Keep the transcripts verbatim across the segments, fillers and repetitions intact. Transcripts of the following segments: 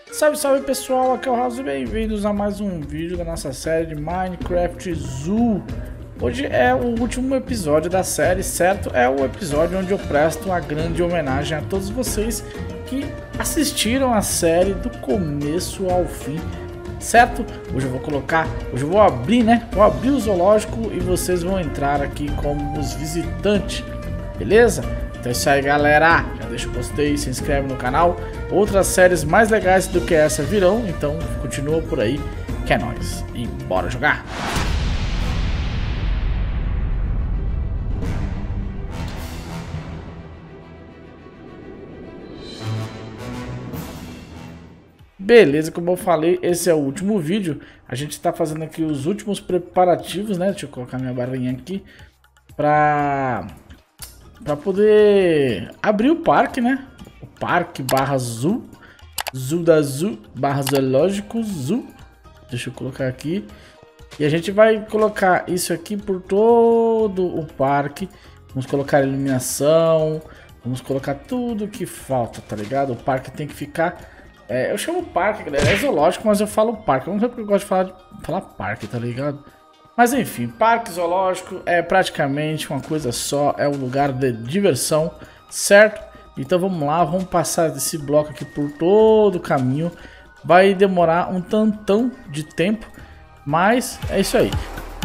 Salve, salve pessoal, aqui é o House e bem-vindos a mais um vídeo da nossa série de Minecraft Zoo. Hoje é o último episódio da série, certo? É o episódio onde eu presto uma grande homenagem a todos vocês que assistiram a série do começo ao fim, certo? Hoje eu vou colocar, hoje eu vou abrir, né? Vou abrir o zoológico e vocês vão entrar aqui como os visitantes, beleza? Então é isso aí, galera. Já deixa o gostei, se inscreve no canal. Outras séries mais legais do que essa virão, então continua por aí, que é nóis. E bora jogar! Beleza, como eu falei, esse é o último vídeo. A gente está fazendo aqui os últimos preparativos, né? Deixa eu colocar minha barrinha aqui para para poder abrir o parque, né? O parque barra zoo, zoo da zoo barra zoológico zoo. Deixa eu colocar aqui. E a gente vai colocar isso aqui por todo o parque. Vamos colocar iluminação, vamos colocar tudo que falta, tá ligado? O parque tem que ficar... É, eu chamo parque, galera, é zoológico, mas eu falo parque. Eu não sei porque eu gosto de falar, de falar parque, tá ligado? Mas enfim, parque zoológico é praticamente uma coisa só, é um lugar de diversão, certo? Então vamos lá, vamos passar desse bloco aqui por todo o caminho. Vai demorar um tantão de tempo, mas é isso aí.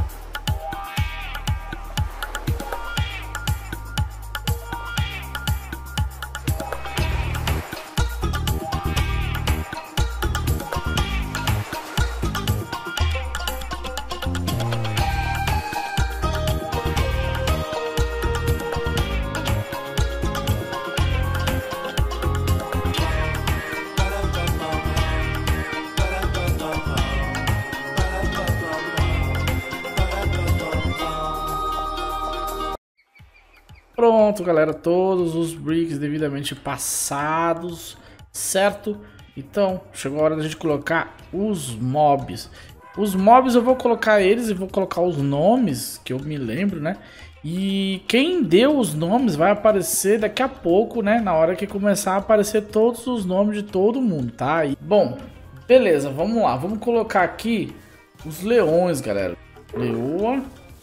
Pronto, galera, todos os bricks devidamente passados, certo? Então, chegou a hora da gente colocar os mobs. Os mobs eu vou colocar eles e vou colocar os nomes, que eu me lembro, né? E quem deu os nomes vai aparecer daqui a pouco, né? Na hora que começar a aparecer todos os nomes de todo mundo, tá? E, bom, beleza, vamos lá. Vamos colocar aqui os leões, galera. Leoa.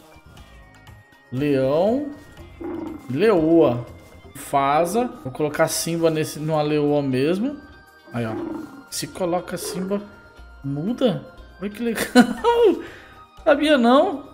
Leão. Leoa, Mufasa. Vou colocar Simba nesse, numa leoa mesmo. Aí, ó. Se coloca Simba, muda? Olha que legal. Sabia não?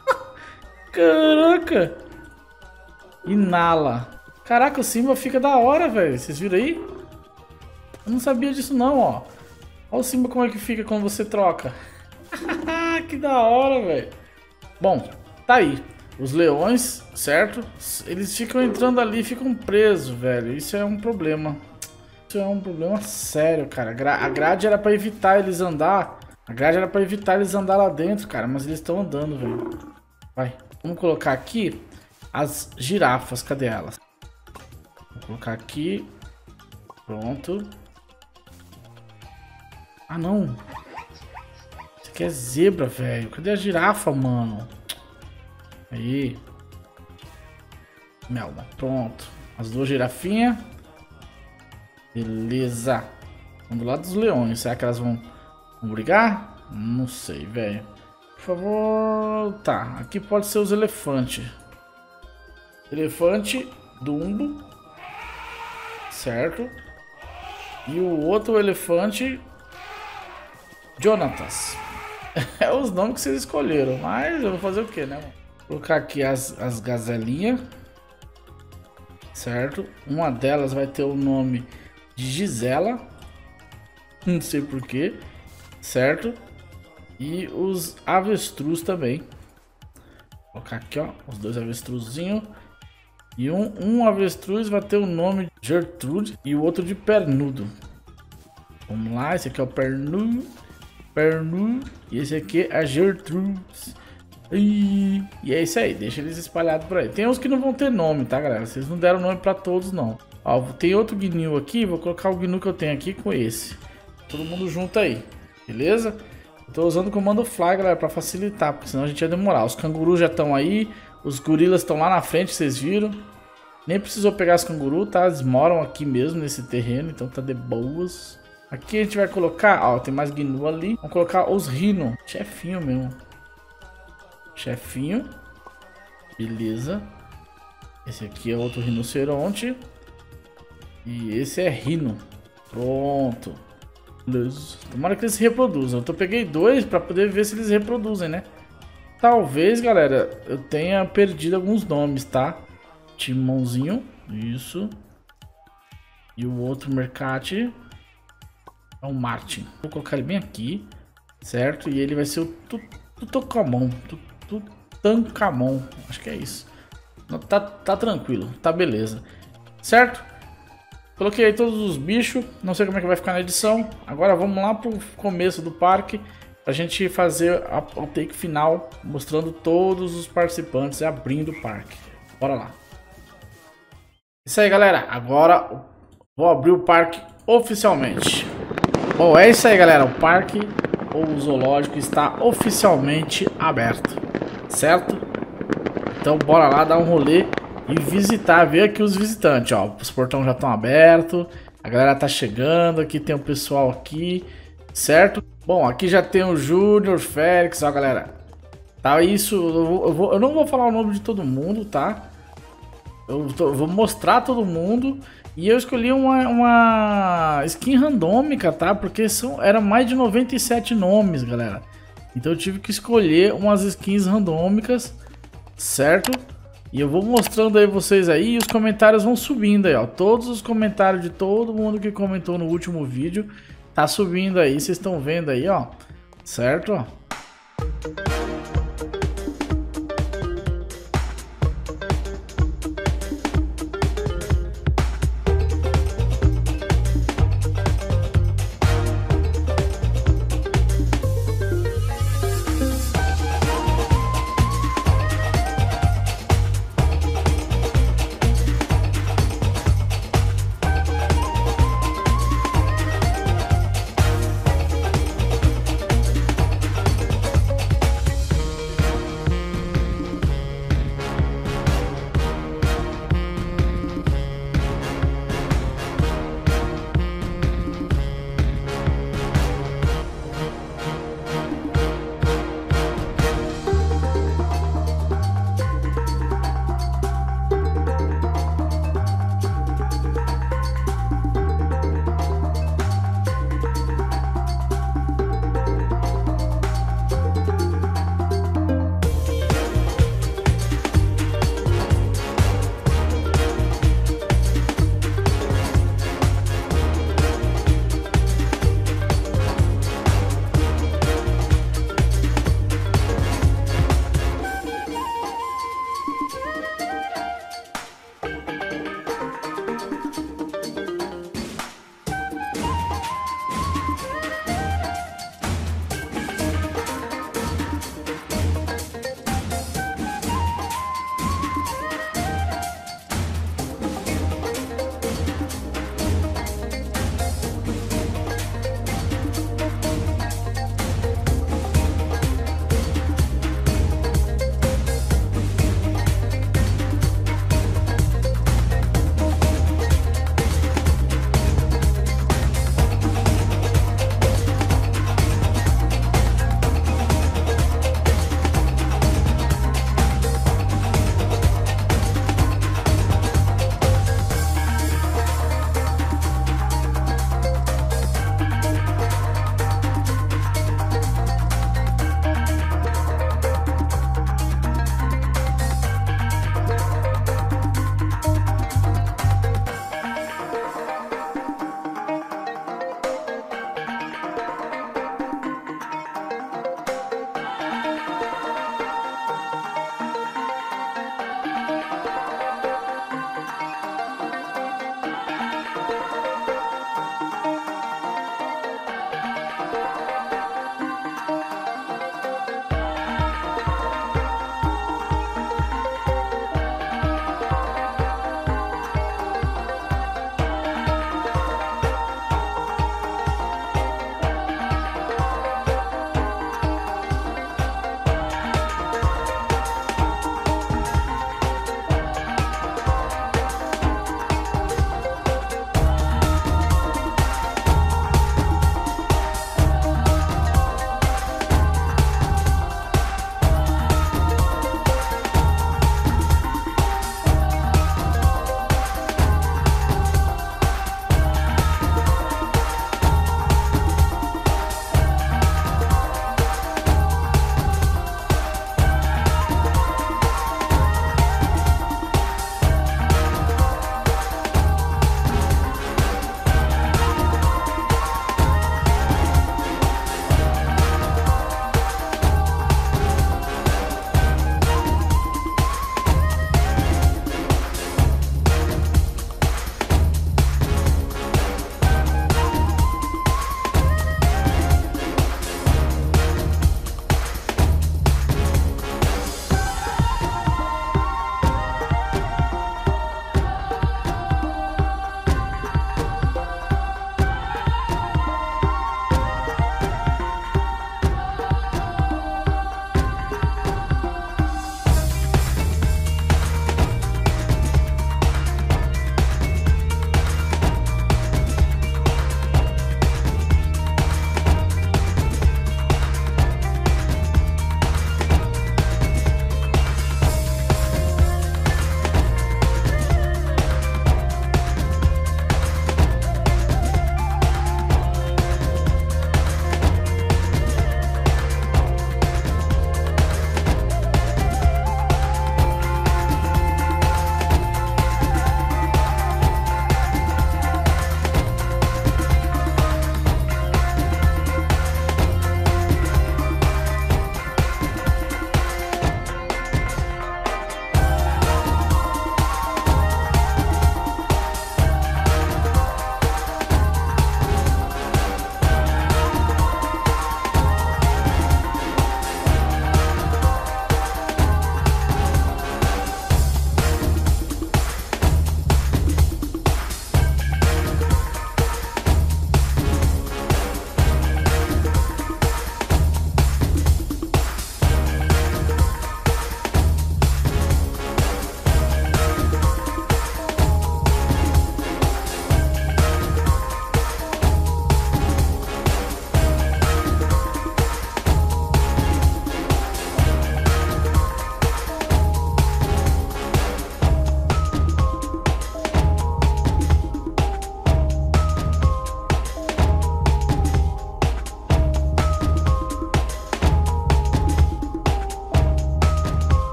Caraca. E Nala. Caraca, o Simba fica da hora, velho. Vocês viram aí? Eu não sabia disso não, ó. Olha o Simba como é que fica quando você troca. Que da hora, velho. Bom, tá aí. Os leões, certo? Eles ficam entrando ali e ficam presos, velho. Isso é um problema. Isso é um problema sério, cara. A grade era pra evitar eles andar. A grade era pra evitar eles andar lá dentro, cara. Mas eles estão andando, velho. Vai. Vamos colocar aqui as girafas. Cadê elas? Vou colocar aqui. Pronto. Ah, não. Isso aqui é zebra, velho. Cadê a girafa, mano? Aí. Melda. Pronto. As duas girafinhas. Beleza. Vamos do lado dos leões. Será que elas vão, vão brigar? Não sei, velho. Por favor. Tá. Aqui pode ser os elefantes. Elefante Dumbo. Certo. E o outro elefante Jonatas. É os nomes que vocês escolheram. Mas eu vou fazer o que, né, mano? Vou colocar aqui as, as gazelinhas, certo? Uma delas vai ter o nome de Gisela, não sei porquê, certo? E os avestruz também. Vou colocar aqui, ó, os dois avestruzinhos. E um, um avestruz vai ter o nome de Gertrude e o outro de Pernudo. Vamos lá, esse aqui é o Pernudo, Pernudo, e esse aqui é a Gertrude. E, e é isso aí, deixa eles espalhados por aí. Tem uns que não vão ter nome, tá, galera? Vocês não deram nome pra todos, não. Ó, tem outro gnu aqui, vou colocar o gnu que eu tenho aqui com esse. Todo mundo junto aí, beleza? Eu tô usando o comando fly, galera, pra facilitar, porque senão a gente ia demorar. Os cangurus já estão aí, os gorilas estão lá na frente, vocês viram. Nem precisou pegar os cangurus, tá? Eles moram aqui mesmo, nesse terreno, então tá de boas. Aqui a gente vai colocar, ó, tem mais gnu ali. Vamos colocar os rino. Chefinho mesmo. Chefinho. Beleza. Esse aqui é outro rinoceronte. E esse é rino. Pronto. Beleza. Tomara que eles se reproduzam. Eu peguei dois pra poder ver se eles reproduzem, né? Talvez, galera, eu tenha perdido alguns nomes, tá? Timãozinho. Isso. E o outro mercate é o Martin. Vou colocar ele bem aqui, certo? E ele vai ser o Tutankamon. Tutankamon. Acho que é isso. Não, tá, tá tranquilo, tá beleza. Certo? Coloquei aí todos os bichos. Não sei como é que vai ficar na edição. Agora vamos lá pro começo do parque. Pra gente fazer a, o take final. Mostrando todos os participantes e abrindo o parque. Bora lá. Isso aí, galera. Agora vou abrir o parque oficialmente. Bom, é isso aí, galera. O parque ou o zoológico está oficialmente aberto. Certo? Então bora lá dar um rolê e visitar, ver aqui os visitantes, ó. Os portões já estão abertos, a galera tá chegando, aqui tem o pessoal aqui, certo? Bom, aqui já tem o Júnior, Félix, ó, galera. Tá, isso, eu, vou, eu, vou, eu não vou falar o nome de todo mundo, tá? Eu, tô, eu vou mostrar todo mundo. E eu escolhi uma, uma skin randômica, tá? Porque são, era mais de noventa e sete nomes, galera. Então eu tive que escolher umas skins randômicas, certo? E eu vou mostrando aí vocês aí e os comentários vão subindo aí, ó. Todos os comentários de todo mundo que comentou no último vídeo tá subindo aí, vocês estão vendo aí, ó. Certo, ó.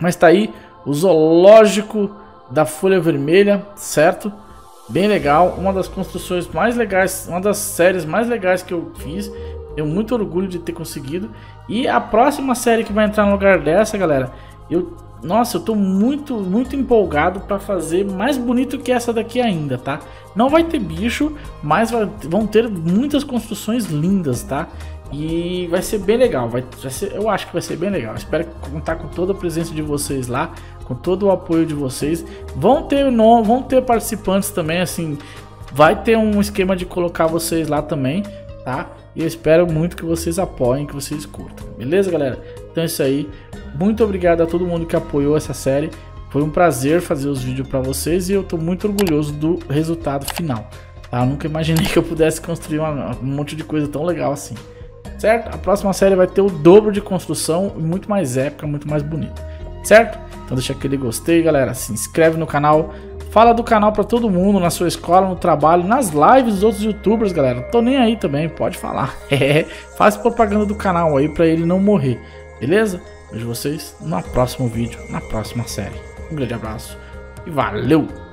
Mas tá aí o zoológico da Folha Vermelha, certo? Bem legal, uma das construções mais legais, uma das séries mais legais que eu fiz. Tenho muito orgulho de ter conseguido. E a próxima série que vai entrar no lugar dessa, galera, eu, nossa, eu tô muito, muito empolgado para fazer mais bonito que essa daqui ainda, tá? Não vai ter bicho, mas vai, vão ter muitas construções lindas, tá? E vai ser bem legal, vai, vai ser, eu acho que vai ser bem legal. Espero contar com toda a presença de vocês lá, com todo o apoio de vocês. Vão ter, no, vão ter participantes também, assim, vai ter um esquema de colocar vocês lá também, tá? E eu espero muito que vocês apoiem, que vocês curtam. Beleza, galera? Então é isso aí. Muito obrigado a todo mundo que apoiou essa série. Foi um prazer fazer os vídeos para vocês e eu tô muito orgulhoso do resultado final. Tá? Eu nunca imaginei que eu pudesse construir uma, um monte de coisa tão legal assim. Certo? A próxima série vai ter o dobro de construção e muito mais épica, muito mais bonita. Certo? Então deixa aquele gostei, galera. Se inscreve no canal. Fala do canal pra todo mundo, na sua escola, no trabalho, nas lives dos outros youtubers, galera. Tô nem aí também, pode falar. É, faz propaganda do canal aí pra ele não morrer, beleza? Vejo vocês no próximo vídeo, na próxima série. Um grande abraço e valeu!